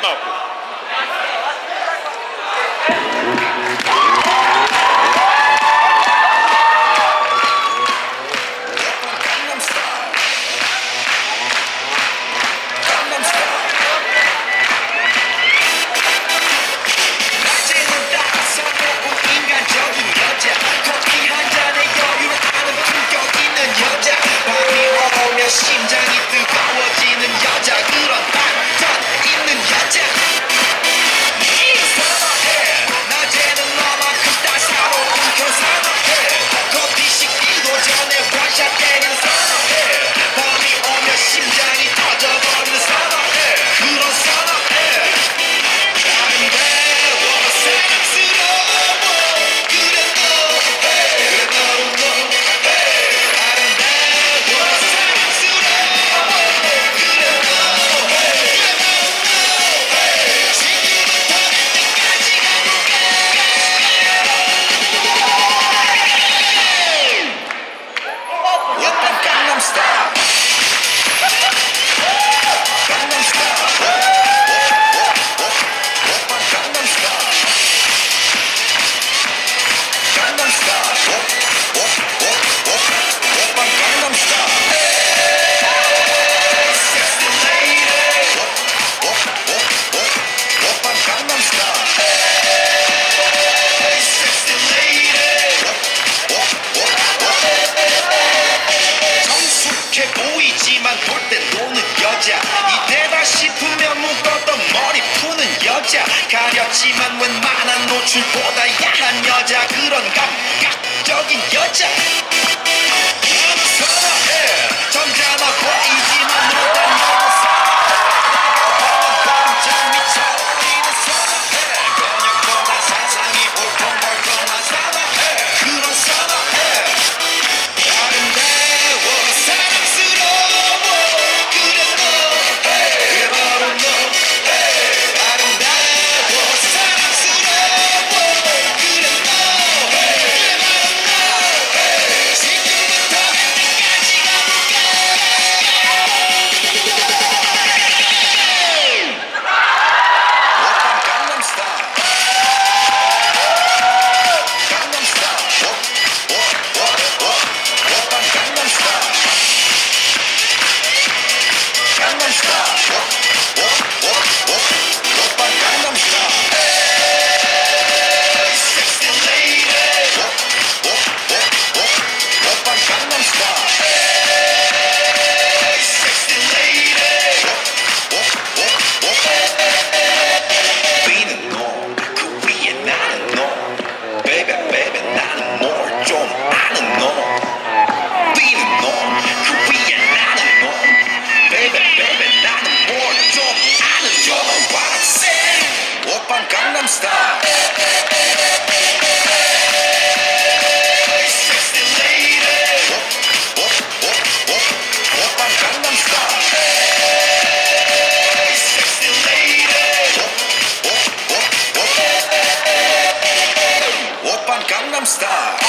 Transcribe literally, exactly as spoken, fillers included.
나왔고. 심장이 뜨거워지는 여자 그런 반전 있는 여자 사랑해 낮에는 너만큼 따사로운 그 사랑해 커피 식기도 전에 원샷 때리는 사랑해 밤이 오면 심장이 터져버리는 사랑해 그런 사랑해 아름다워 사랑스러워 그래 너 그래 너로 너 보이지만 볼 땐 노는 여자 이때다 싶으면 묶었던 머리 푸는 여자 가렸지만 웬만한 노출보다 야한 여자 그런 감각적인 여자 나는 선호해 점잖아 보이지만 너란 너무 선호해 완전 미쳐버리는 선호해 근육보다 세상이 울퉁불퉁한 선호해 그런 선호해 Gangnam Style. Sexy lady. Oppa Gangnam Style. Sexy lady. Oppa Gangnam Style.